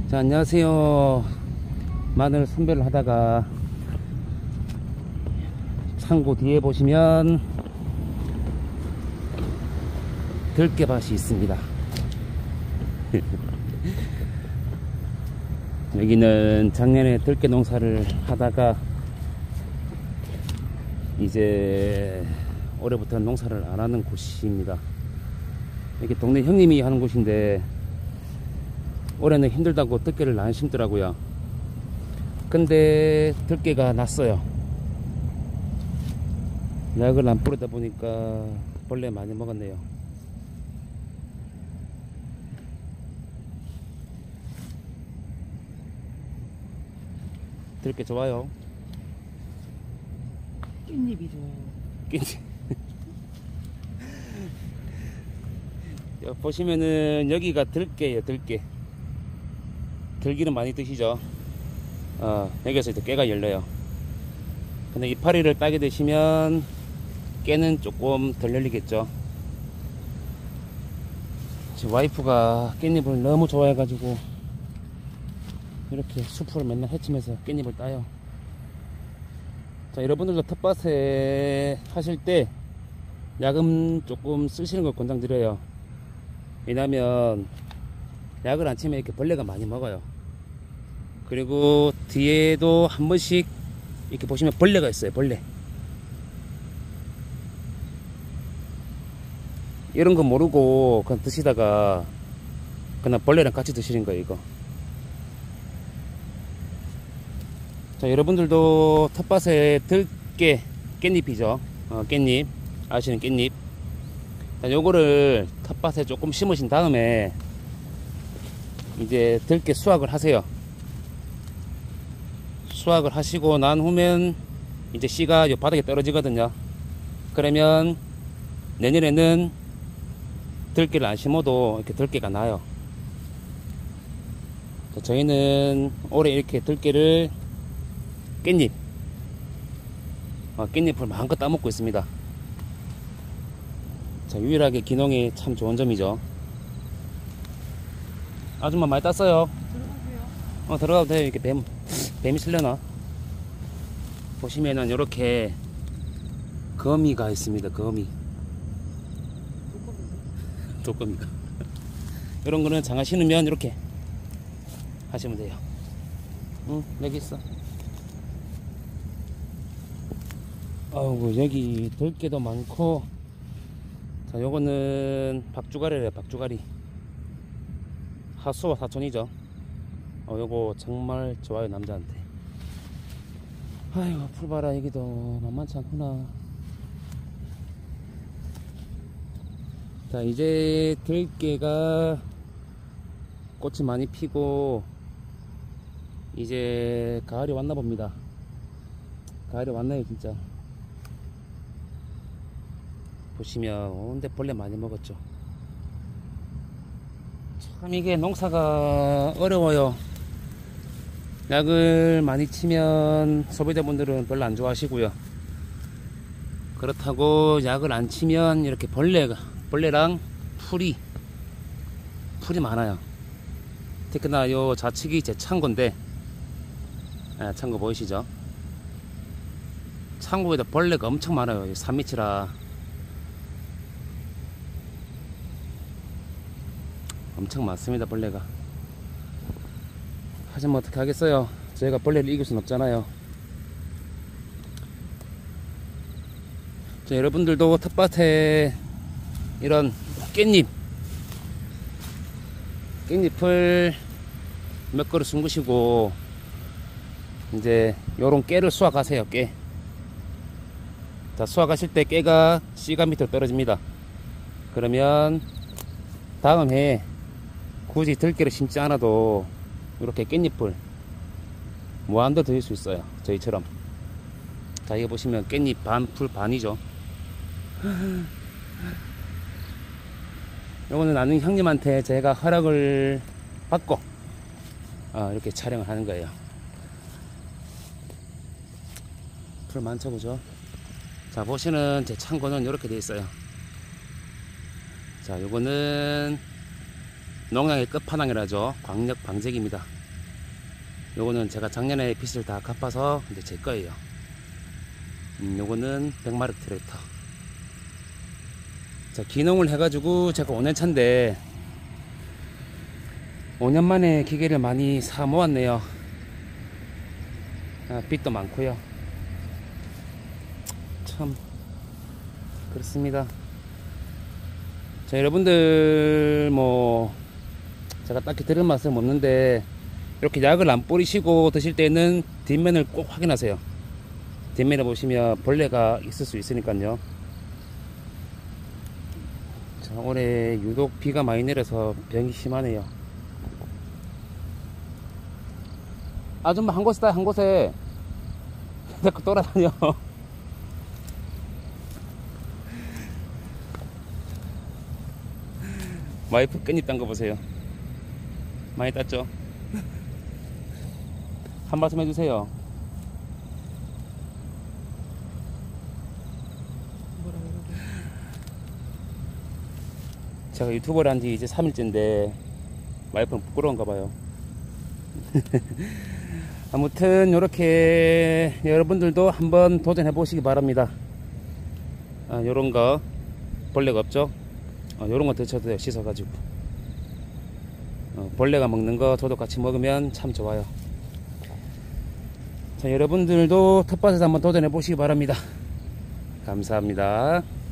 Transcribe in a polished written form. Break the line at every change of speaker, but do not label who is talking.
자, 안녕하세요. 마늘 선별을 하다가 창고 뒤에 보시면 들깨밭이 있습니다. 여기는 작년에 들깨 농사를 하다가 이제 올해부터는 농사를 안 하는 곳입니다. 이렇게 동네 형님이 하는 곳인데 올해는 힘들다고 들깨를 안 심더라고요. 근데 들깨가 났어요. 약을 안 뿌리다 보니까 벌레 많이 먹었네요. 들깨 좋아요.
깻잎이 좋아요.
깻잎. 보시면은 여기가 들깨예요. 들깨. 들기는 많이 드시죠. 여기서 이제 깨가 열려요. 근데 이파리를 따게 되시면 깨는 조금 덜 열리겠죠. 제 와이프가 깻잎을 너무 좋아해 가지고 이렇게 숲을 맨날 헤치면서 깻잎을 따요. 자, 여러분들도 텃밭에 하실 때 약은 조금 쓰시는 걸 권장드려요. 왜냐면 약을 안 치면 이렇게 벌레가 많이 먹어요. 그리고 뒤에도 한 번씩 이렇게 보시면 벌레가 있어요. 벌레. 이런 거 모르고 그냥 드시다가 그냥 벌레랑 같이 드시는 거예요, 이거. 자, 여러분들도 텃밭에 들깨, 깻잎이죠. 깻잎. 아시는 깻잎. 자, 요거를 텃밭에 조금 심으신 다음에 이제 들깨 수확을 하세요. 수확을 하시고 난 후면 이제 씨가 요 바닥에 떨어지거든요. 그러면 내년에는 들깨를 안 심어도 이렇게 들깨가 나요. 자, 저희는 올해 이렇게 들깨를 깻잎, 깻잎을 마음껏 따먹고 있습니다. 자, 유일하게 기농이 참 좋은 점이죠. 아줌마 많이 땄어요.
들어가세요.
들어가도 돼요. 이렇게 뱀이 쓸려나? 보시면은 요렇게 거미가 있습니다. 거미. 독거미가. 이런 거는 장화 신으면 이렇게 하시면 돼요. 응, 여기 있어. 아이고, 여기 들깨도 많고. 자, 요거는 박주가리래요. 박주가리. 하수와 사촌이죠. 요거 정말 좋아요, 남자한테. 아이고, 풀 봐라. 여기도 만만치 않구나. 자, 이제 들깨가 꽃이 많이 피고 이제 가을이 왔나 봅니다. 가을이 왔나요, 진짜. 보시면 온데 벌레 많이 먹었죠. 참 이게 농사가 어려워요. 약을 많이 치면 소비자분들은 별로 안 좋아하시고요. 그렇다고 약을 안 치면 이렇게 벌레랑 풀이 많아요. 특히나 요 좌측이 제 창고인데, 창고 보이시죠? 창고에다 벌레가 엄청 많아요. 산밑이라 엄청 많습니다. 벌레가. 하지만 어떻게 하겠어요. 저희가 벌레를 이길 순 없잖아요. 자, 여러분들도 텃밭에 이런 깻잎을 몇 그릇 숨기시고 이제 요런 깨를 수확하세요. 깨. 자, 수확하실 때 깨가 씨가 밑으로 떨어집니다. 그러면 다음 해에 굳이 들깨를 심지 않아도 이렇게 깻잎을 무한도 드실 수 있어요. 저희처럼. 자, 이거 보시면 깻잎 반, 풀 반이죠. 요거는 아는 형님한테 제가 허락을 받고 이렇게 촬영을 하는 거예요. 풀 많죠, 그죠? 자, 보시는 제 창고는 이렇게 되어 있어요. 자, 요거는 농약의 끝판왕이라죠. 광역 방제기입니다. 요거는 제가 작년에 빚을 다 갚아서 이제 제 거예요. 요거는 100마력 트랙터. 자, 기농을 해가지고 제가 5년 차인데 5년 만에 기계를 많이 사 모았네요. 빚도 많고요. 참 그렇습니다. 자, 여러분들 뭐 제가 딱히 들은 말씀 없는데 이렇게 약을 안 뿌리시고 드실 때는 뒷면을 꼭 확인하세요. 뒷면에 보시면 벌레가 있을 수 있으니까요. 자, 올해 유독 비가 많이 내려서 병이 심하네요. 아줌마 한 곳에 한 곳에 자꾸 돌아다녀. 와이프 깻잎 딴 거 보세요. 많이 땄죠? 한 말씀 해주세요.
뭐라고 그러고.
제가 유튜버를 한 지 이제 3일째인데 와이프는 부끄러운가 봐요. 아무튼 요렇게 여러분들도 한번 도전해 보시기 바랍니다. 요런 거 벌레가 없죠? 요런 거 드셔도 돼요. 씻어 가지고 벌레가 먹는 거 저도 같이 먹으면 참 좋아요. 자, 여러분들도 텃밭에서 한번 도전해 보시기 바랍니다. 감사합니다.